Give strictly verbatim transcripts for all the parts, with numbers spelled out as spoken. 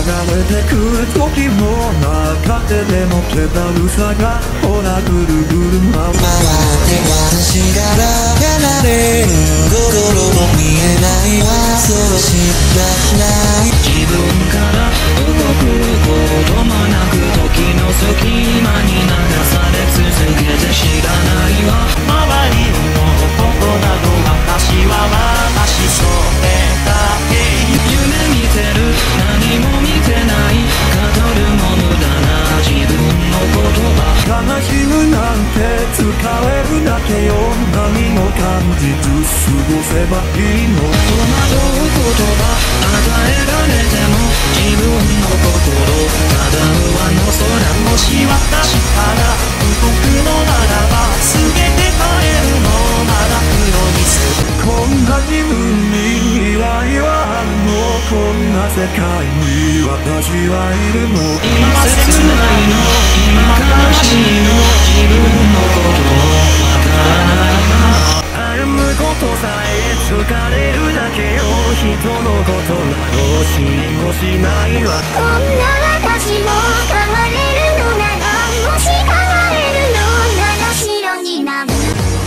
れてく時も中手でもけたるさがほらぐるぐる回って私から離れる心も見えないわそう知らない自分から動くこともなく時の隙間に流され続けて知らないわ周りのことなど私は私それだけ夢見てる何も見てない語るも無駄な自分の言葉悲しむなんて使えるだけよ何も感じず過ごせばいいの戸惑う言葉与えられても自分の心ただ上の空もし私から動くのならば全て変えるのなら黒にするこんな自分に未来はあるのこんな世界に私はいるの今切ないの今悲しいの自分のこともわからない歩むことさえ疲れるだけよ人のことなど知りもしないわこんな私も変われるのならもし変われるのなら白になる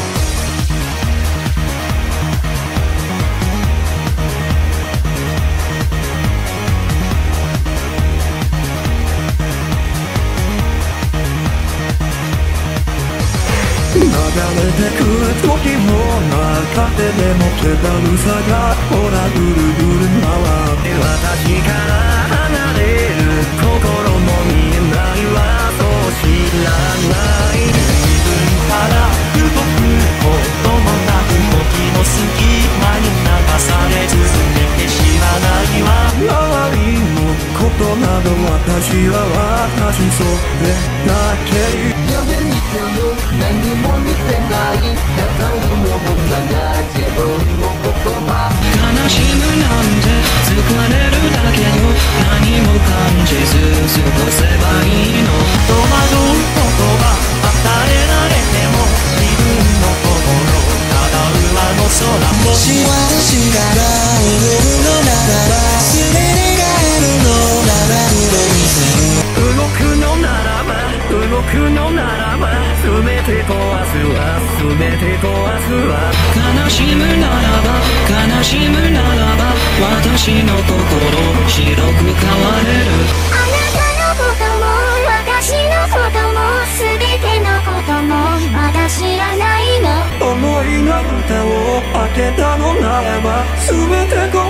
流れてく時も中手でもけたるさがほらぐるぐる回って私から離れる心も見えないわそう知らない自分から動くこともなく時の隙間に流され続けて知らないわ周りのことなど私は私それだけ夢見てる何も見てない語るも無駄な自分の言葉悲しむなんて疲れるだけよ何も感じず過ごせばいいの戸惑う言葉与えられても自分の心ただ上の空もし私から動くのならば全て変えるのなら黒にする動くのならば動くのならば全てと明日は全てと明日は悲しむならば悲しむならば私の心白く変われるあなたのことも私のことも全てのこともまだ知らないの思いが蓋を開けたのならば全て